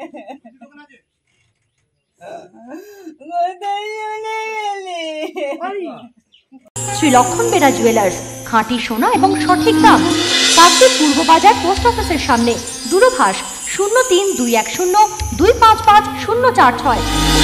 শ্রী লক্ষণ বেরা জুয়েলার্স, খাঁটি সোনা এবং সঠিক দাম। কাকদ্বীপ পূর্ব বাজার পোস্ট অফিসের সামনে। দূরভাষ 03-210-255-046।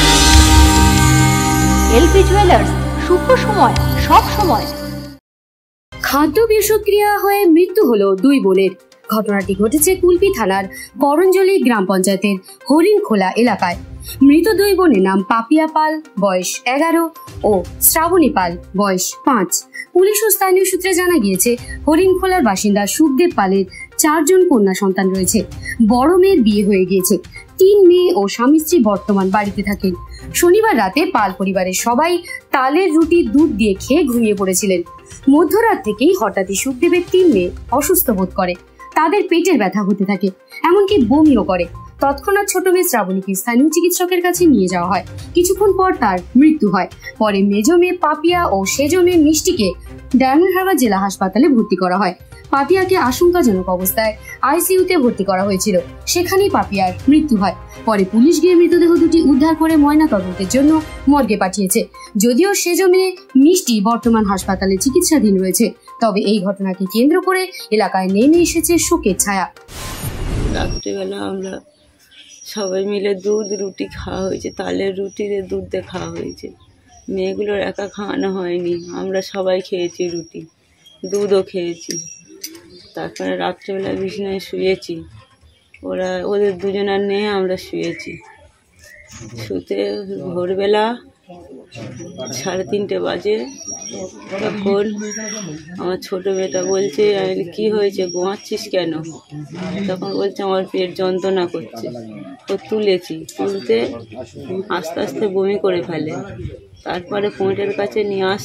এলপি জুয়েলার্স, শুভ সময় সব সময়। খাদ্য বিষক্রিয়া হয়ে মৃত্যু হলো দুই বোনের। ঘটনাটি ঘটেছে কুলপি থানার করঞ্জলি গ্রাম পঞ্চায়েতের হরিণখোলা এলাকায়। মৃত দুই বোনের নাম পাপিয়া পাল, বয়স 11, ও শ্রাবণী পাল, বয়স 5। পুলিশ ও স্থানীয় সূত্রে জানা গিয়েছে, হরিণখোলার বাসিন্দা সুখদেব পালের 4 জন কন্যা সন্তান রয়েছে। বড় মেয়ের বিয়ে হয়ে গিয়েছে। 3 মেয়ে ও স্বামী স্ত্রী বর্তমান বাড়িতে থাকেন। শনিবার রাতে পাল পরিবারের সবাই তালের রুটি দুধ দিয়ে খেয়ে ঘুমিয়ে পড়েছিলেন। মধ্যরাত থেকেই হঠাৎই সুখদেবের 3 মেয়ে অসুস্থ বোধ করে। তাদের পেটের ব্যথা হতে থাকে, এমনকি বমিও করে। তৎক্ষণাৎ ছোট মেয়ে শ্রাবণীকে স্থানীয় চিকিৎসকের কাছে নিয়ে যাওয়া হয়। কিছুক্ষণ পর তার মৃত্যু হয়। পরে মেজ মেয়ে পাপিয়া ও সেজ মেয়ে মিষ্টিকে ডায়মন্ড হারবার জেলা হাসপাতালে ভর্তি করা হয়। পাপিয়াকে আশঙ্কাজনক অবস্থায় আইসিইউতে ভর্তি করা হয়েছিল। সেখানেই পাপিয়ার মৃত্যু হয়। পরে পুলিশ গিয়ে মৃতদেহ দুটি উদ্ধার করে ময়না তদন্তের জন্য মর্গে পাঠিয়েছে। যদিও সেজ মেয়ে মিষ্টি বর্তমান হাসপাতালে চিকিৎসাধীন রয়েছে, তবে এই ঘটনাকে কেন্দ্র করে এলাকায় নেমে এসেছে শোকের ছায়া। রাত্রিবেলা আমরা সবাই মিলে দুধ রুটি খাওয়া হয়েছে, তালের রুটিরে দুধ দিয়ে খাওয়া হয়েছে। মেয়েগুলোর একা খাওয়ানো হয়নি, আমরা সবাই খেয়েছি রুটি, দুধও খেয়েছি। তারপরে রাত্রিবেলা বিছানায় শুয়েছি, ওদের দুজনার নিয়ে আমরা শুয়েছি। শুতে ভোরবেলা 3:30 বাজে। তখন আমার ছোট মেয়েটা বলছে, কি হয়েছে, ঘুমাচ্ছিস কেন? তখন বলছে আমার পেট যন্ত্রণা করছে। তো তুলতে আস্তে আস্তে বমি করে ফেলে। তারপরে পয়েন্টের কাছে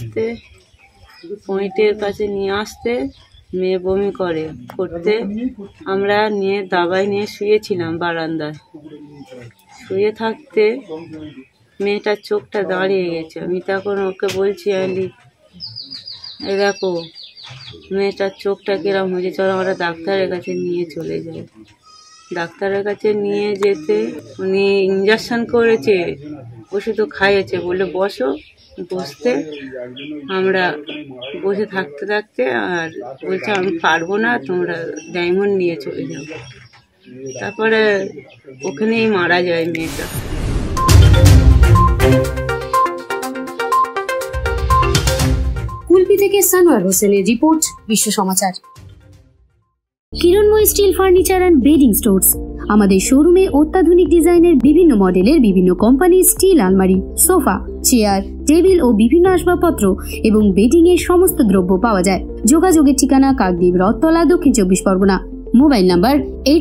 নিয়ে আসতে মেয়ে বমি করতে আমরা নিয়ে দাবাই নিয়ে শুয়েছিলাম বারান্দায়। শুয়ে থাকতে মেয়েটার চোখটা দাঁড়িয়ে গেছে। আমি তখন ওকে বলছি, এই দেখো মেয়েটার চোখটা কিরম হয়েছে, চলো আমরা ডাক্তারের কাছে নিয়ে চলে যাই। ডাক্তারের কাছে নিয়ে যেতে উনি ইঞ্জেকশন করেছে, ওষুধও খাইয়েছে, বলে বসতে আমরা বসে থাকতে আর বলছে আমি পারবো না, তোমরা ডায়মন্ড নিয়ে চলে যাও। তারপরে ওখানেই মারা যায় মেয়েটা। কুলপি থেকে সানোয়ার হোসেনের রিপোর্ট, Biswa Samachar. Kiranmoy steel furniture and bedding stores. আমাদের শোরুমে অত্যাধুনিক ডিজাইনের বিভিন্ন মডেলের বিভিন্ন কোম্পানির স্টিল আলমারি, সোফা, চেয়ার, টেবিল ও বিভিন্ন আসবাবপত্র এবং বেডিং এর সমস্ত দ্রব্য পাওয়া যায়। যোগাযোগের ঠিকানা কাকদ্বীপ, রথতলা, দক্ষিণ 24 পরগনা। Mobile number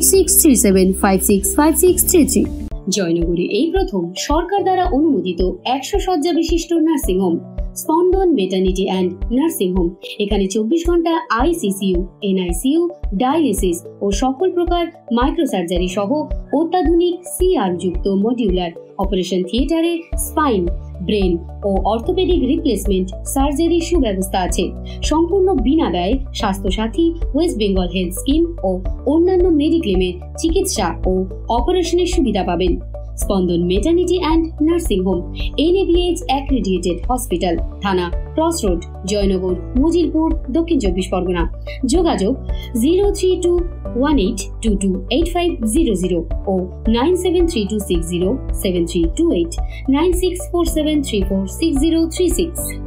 8637565633। জয়নগরে এই প্রথম সরকার দ্বারা অনুমোদিত 100 শয্যা বিশিষ্ট nursing home Spandan maternity and nursing home. এখানে 24 ঘন্টা আইসিসিইউ, এনআইসিইউ, ডায়ালিসিস ও সকল প্রকার মাইক্রোসার্জারি সহ অত্যাধুনিক সিআর যুক্ত মডিউলার অপারেশন থিয়েটারে স্পাইন, ব্রেন ও অর্থোপেডিক রিপ্লেসমেন্ট সার্জারির সুব্যবস্থা আছে। সম্পূর্ণ বিনা ব্যয় Swasthyasathi, West Bengal health scheme ও অন্যান্য মেডিক্লেমের চিকিৎসা ও অপারেশনের সুবিধা পাবেন। Spandan maternity and nursing home, NABH accredited hospital, Thana cross road, Joynagar, Majilpur, Dakshin 24 Pargana. যোগাযোগ 0321822850 ও 9732607328, 9647346036।